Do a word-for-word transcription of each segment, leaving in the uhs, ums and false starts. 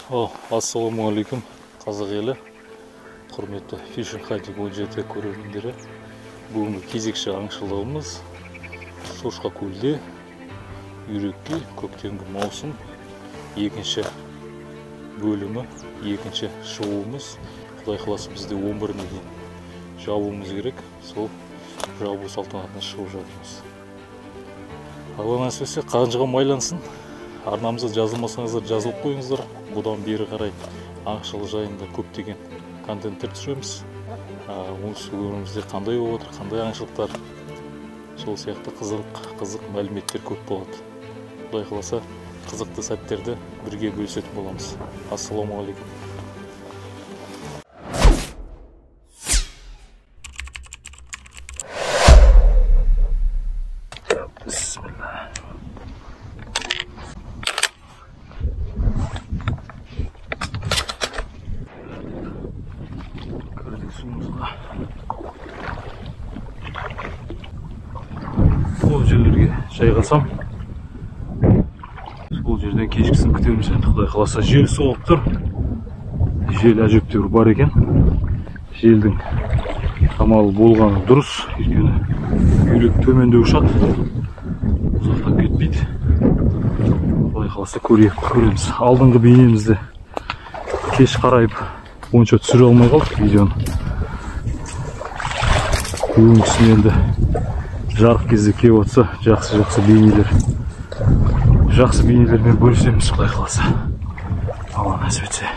Ассалаумағалейкум, қазақ елі, құрметті Fishing Hut он жеті көрермендері. Бүгінгі кезекші аңшылығымыз Шошқа көлде, Үйрекке көктемгі маусым екінші бөлімі, екінші шығуымыз. Құдай қаласа бізде он біріне дейін жабуымыз керек. Сол жабу салтанатына шығып жатырмыз. Алла нәсіп етсе қанжыға майлансын. Арнамызда жазылмасаңыздар жазылып қойыңыздар. Бұдан бері қарай аңшылық жайында көптеген контенттер түсіреміз. Оңтүстік өңірімізде қандай болып отыр, қандай аңшылықтар, сол сияқты қызық қызық мәліметтер көп болады. Құдай қаласа қызықты сәттерді бірге бөлісетін боламыз. Ассалаумағалейкум. Сол жерлерге жайғасам, сол жерден кешкісін күтеміз. Енді Құдай қаласа жел соғып тұр. Жел әжептәуір бар екен. Желдің қамалы болғаны дұрыс. Өйткені үйрек төменде ұшады. Ұзақтап кетпейді. Құдай қаласа көреміз. Алдыңғы бейнемізді кеш қарайып онша түсіре алмай қалдық видеоны. Бүгінгісін енді жарық кезде келіп отса, жақсы-жақсы бейнелер, жақсы бейнелермен бөлісеміз, Құдай қаласа. Алла нәсіп етсе.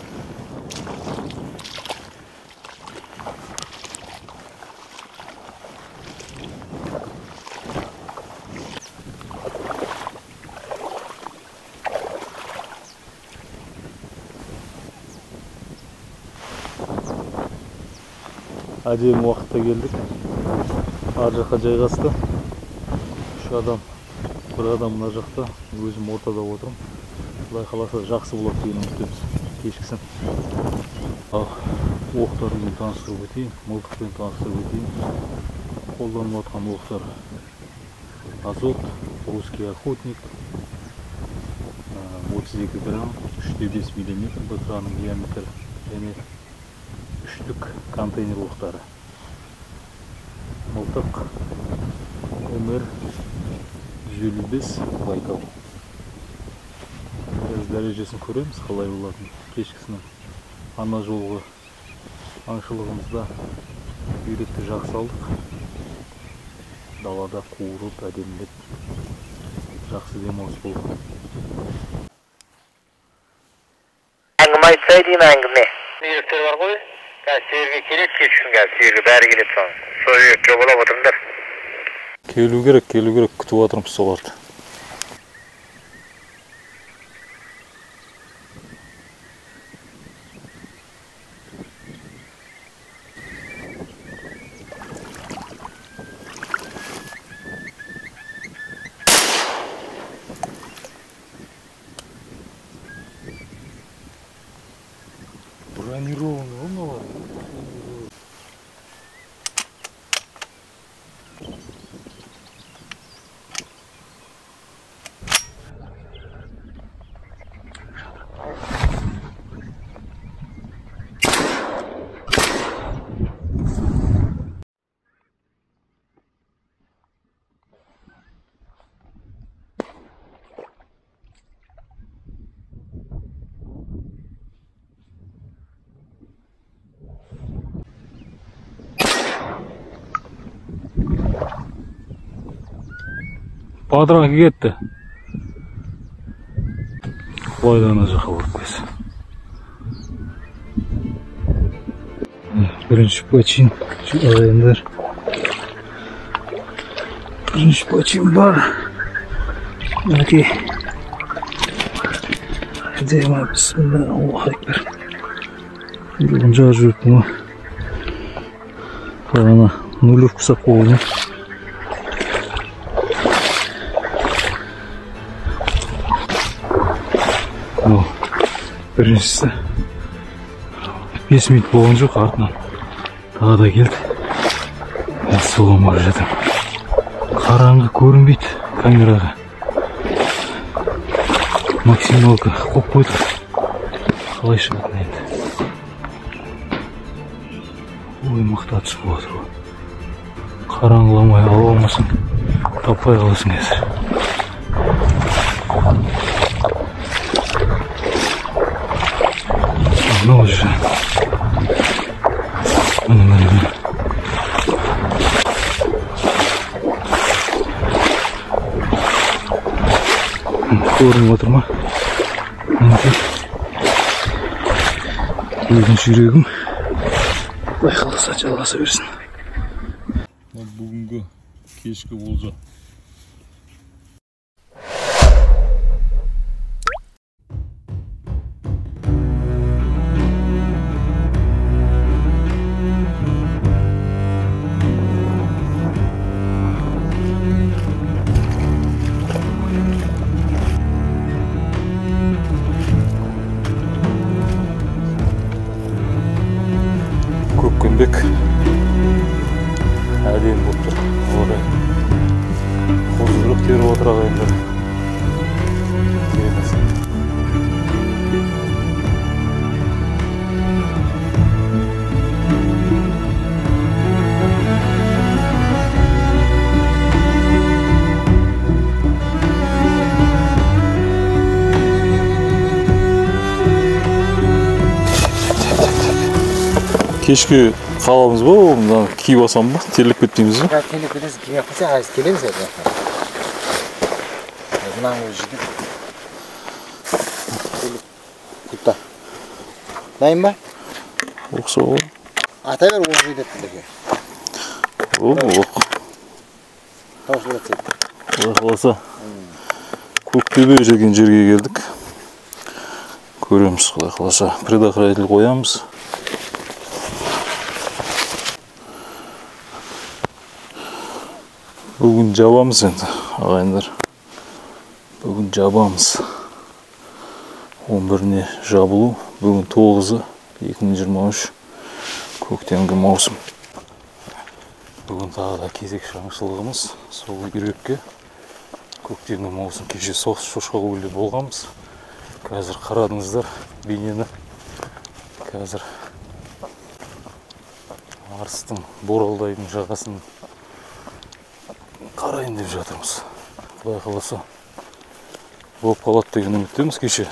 Әдемі уақытта келдік. Ар жаққа жайғасты. Үш адам, бір адам мына жақта, өзім ортада отырмын. Құдай қаласа жақсы болады деген үміттеміз. Кешкісін. Ал оқтарымен таныстырып өтейін, мылтықпен таныстырып өтейін. Қолданып отқан оқтар Азот, русский охотник, отыз екі грамм, үш те бес миллиметр бытыраның диаметрі және үштік контейнер оқтары. Мылтық эм эр жүз елу бес Байкал. Дәрежесін көреміз, қалай болатын. Кешкісінің ана жолғы аңшылығымызда үйректі жақсы алдық. Далада қуырып, әдемілеп жақсы демалыс болды. Әңгіме айтса дейін әңгіме. Үйректер бар ғой? Сиырге келеді, кешкісін қазір сиырге бәрі келеді соң. Сол үйрекке болып отырыңдар. Келу керек, келу керек, күтіп отырмыз соларды. Бронированный, он новый. Падыраңға кетті. Құлайды ана жаққа барып қойса. Бірінші почин ағайындар. Бірінші почин бар. Әке. Әдемі, бісміллә, Аллах акбар. Үйрегін жағы жүріпті ма? Ана нулевку сап қойды. Біріншісі бес минут болған жоқ, артынан тағы да келді. Ассалаумағалейкум жатыр. Қараңғы көрінбейді камераға. Максималка қойып қойдық. қалай шығатын енді. Ой, мықты ат шығып отыр ғой. Қараңғыламай ала алмасаң таппай қаласың қазір. Анау жүр. Міне, міне, міне. Көрініп отыр ма? Өзің жүрегім байқаласа жалғаса берсін. Бүгінгі кешкі болжа. Көккенбек әдемі болып тұр. Орай қозырық теріп отыр ағайындар. Керемесін. Кешке қаламыз ба, мына киіп алсам ба? Терлеп кетпейміз ба? Терлеп кетесіз, киіп қалса айыз келеміз еді. Мынаны жігіт. Құтта. Дайын ба? Оқса ғой. Ата бер оқ жейді еттілігі. Оқ, оқ. Таушы бұлат сейді. Құдай қаласа. Көктөбе жерген жерге келдік. Көреміз құдай қаласа. Предохранитель қоямыз. Бүгін жабамыз енді, ағайындар. Бүгін жабамыз. он біріне жабылу. Бүгін тоғызы екі мың жиырма үш көктемгі маусым. Бүгін тағы да кезек шаңшылығымыз. Сол үйрекке көктемгі маусым кеше шошқа көлде болғанбыз. Қазір қарадыңыздар бейнені. Қазір Арыстың Боралдайдың жағасын қарайын деп жатырмыз. Құдай қаласа болып қалады деген үміттеміз. Кеше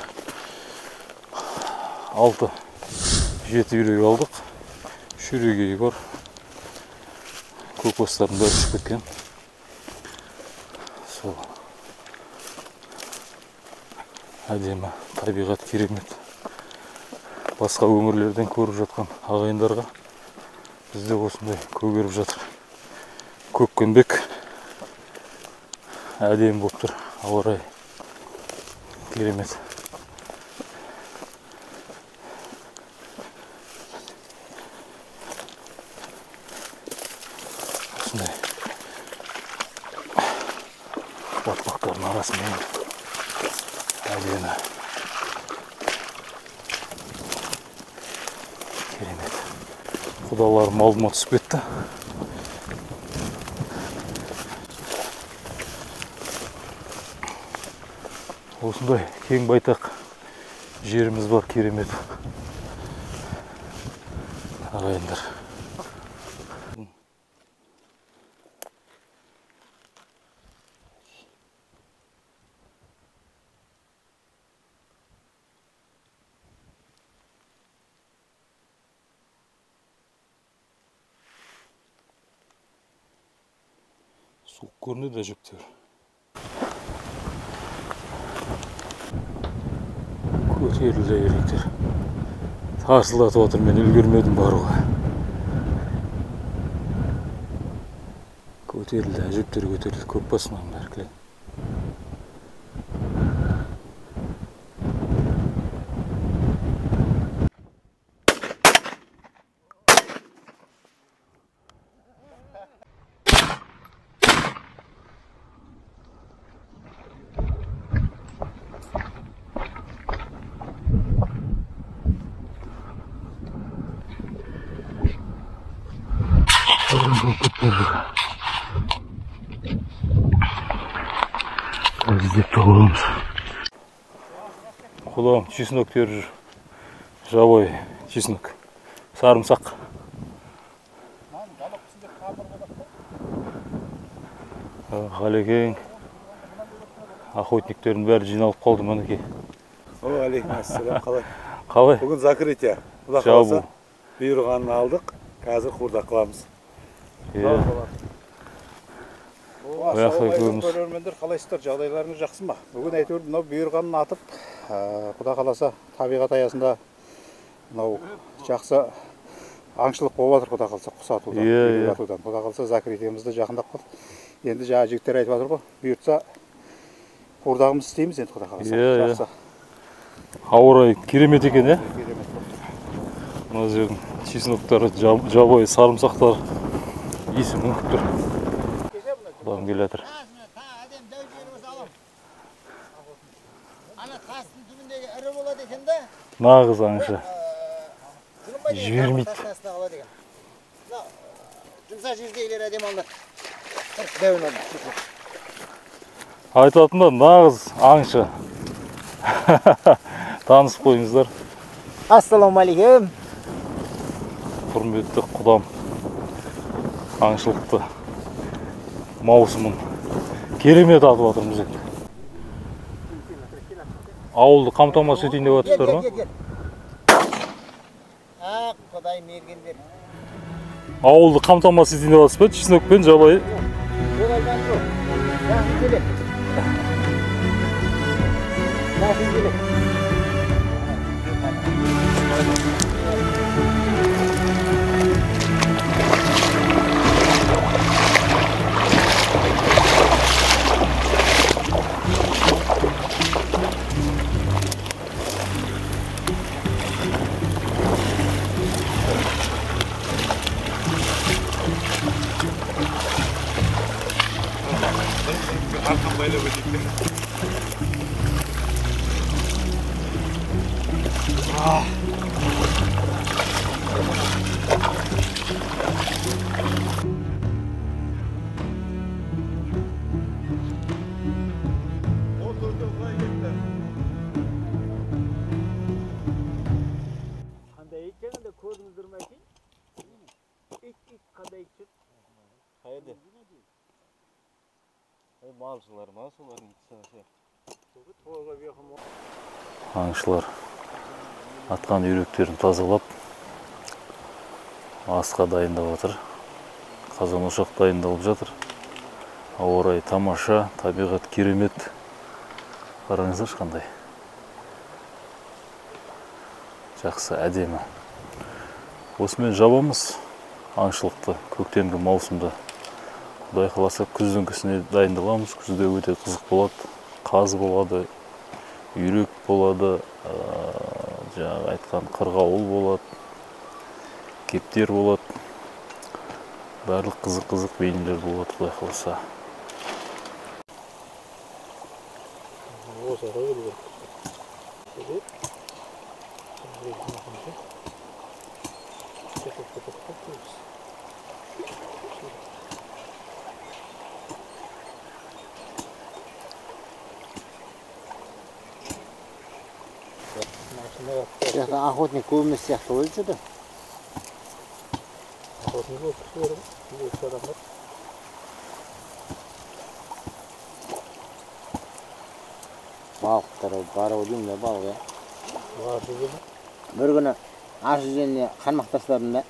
алты жеті үйрек алдық. Үш үйрегі бар. Көкбастардың бәрі ұшып кеткен. Сол әдемі табиғат керемет. Басқа өңірлерден көріп жатқан ағайындарға бізде осындай көгеріп жатыр. Көккенбек әдемі болып тұр. Ауа райы керемет. Осындай батпақтардың арасымен әдемі керемет. Құдаларым алдыма түсіп кетті. Осындай кең байтақ жеріміз бар, керемет. Ағайындар. Суық көрінеді әжептеуір. Көтерілді үйректер. Тарсылдатып отыр, мен үлгермедім баруға. Көтерілді, әжептер көтерілді, көп басынан бәркілен. іздеп табыламыз. Құдам чеснок теріп жүр. Жабой, чеснок, sarımsak. Ғалекең, охотниктердің бәрі жиналып қалды мінекей. Алейкум ассалам, қалай? Қалай? Бүгін закрытие. Құда қаласа бұйырғанын алдық, қазір құрда қыламыз. Көрермендер қалайсыздар, жағдайларыңыз жақсы ма? Бүгін әйтеуір мынау бұйырғанын атып, құда қаласа табиғат аясында мынау жақсы аңшылық болып жатыр, құда қалса құс атудан. Құда қалса закрытиемізді жақындап қалды. Енді жаңа жігіттер айтып жатыр ғой, бұйыртса құрдағымыз істейміз енді құда қаласа. Жақсы. Ауа райы керемет екен, е? Мына жердің чесноктары, жабой, сарымсақтар иісі мүңкіп тұр. Құдағым келе жатыр. Нағыз аңшы. Жібермейді. Жұмса жердегілер әдем алды. Айтатында нағыз аңшы. Танысып қойыңыздар. Ассалаумағалейкум. Құрметті құдам. Аңшылықты маусымын керемет атып жатырмыз енді. Ауылды қамтамасыз етейін деп жатырсыздар ма? Ақ, Құдай мергендер. Ауылды қамтамасыз етейін деп жатырсыз ба? Чеснокпен жабайы. Жолайдан жоқ. Жақын келе. Жақын келе. Аңшылар атқан үйректерін тазалап асқа дайындап жатыр. Қазан ошақ дайындалып жатыр. Ауа райы тамаша, табиғат керемет. Қараңыздаршы қандай. Жақсы, әдемі. Осымен жабамыз аңшылықты көктемгі маусымда. Құдай қаласа күздіңкісіне дайындаламыз. Күзде өте қызық болады. Қаз болады, үйрек болады, жаңағы айтқан қырғауыл болады, кептер болады. Барлық қызық-қызық бейнелер болады, Құдай қаласа. Жақта охотник көбіміз сияқты өліп жүрді. Охотник болып кісілер ғой, кісі адамдар. Балықтар бар өдеймін де балық, я. Бар жүрген. Бір күні аш üzerine қармақ тастадым да.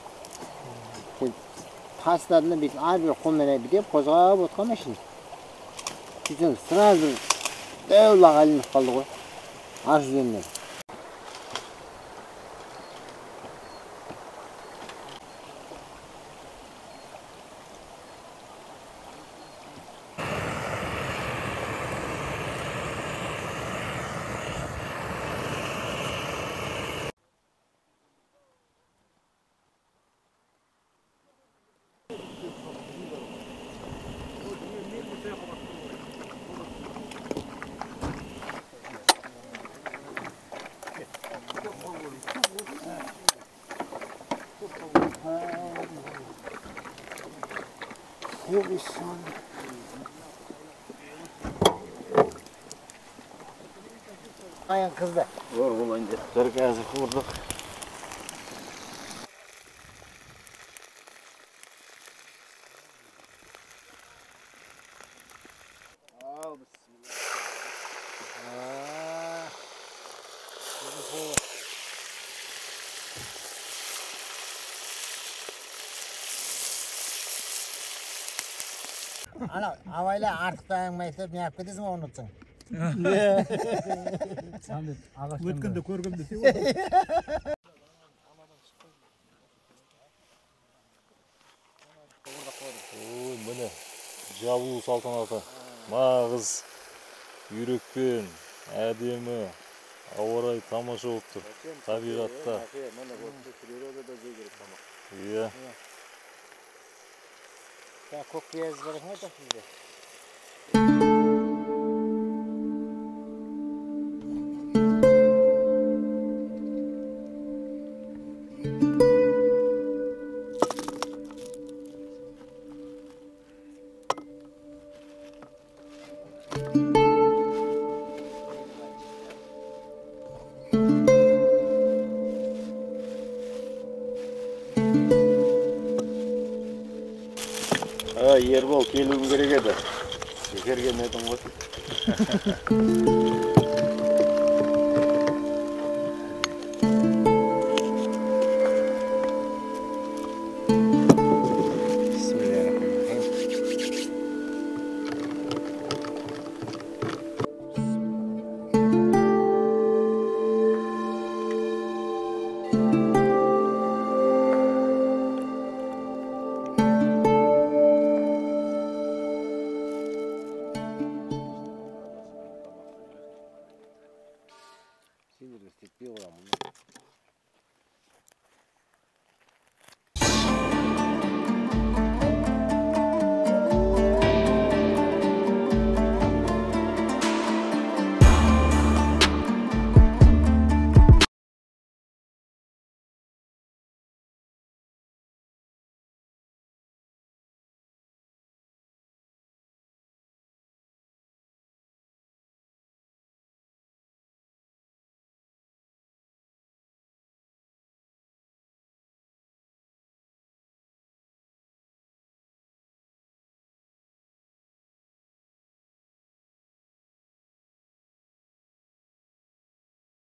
Тастадым да бүйтіп ар бір қолмен бүйтіп қозғап отқан машин. Сөйтсең сразу дөулақ ілініп қалды ғой. Аш üzerine. Yok İslam. Ayağın kızdı. Var olayınca. Kırk yazı kurduk. Ana avayla artık dayanmayıp ne yapıp gidiyorsun unutsun. Өткенде көргенде сен Ой, міне жабылу салтанаты. Нағыз үйрекпен әдемі ауа райы тамаша болып тұр. Табиғатта. Иә. Sen kok beyaz bırakma da şimdi. Ha, Yerbol kelugim керек еді. Шекерген едім ғой. Sinir istep bir olamın.